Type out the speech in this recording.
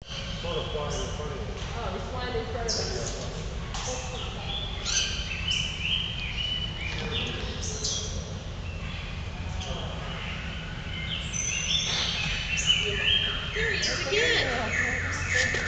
Oh, he's flying in front of us. There he is again.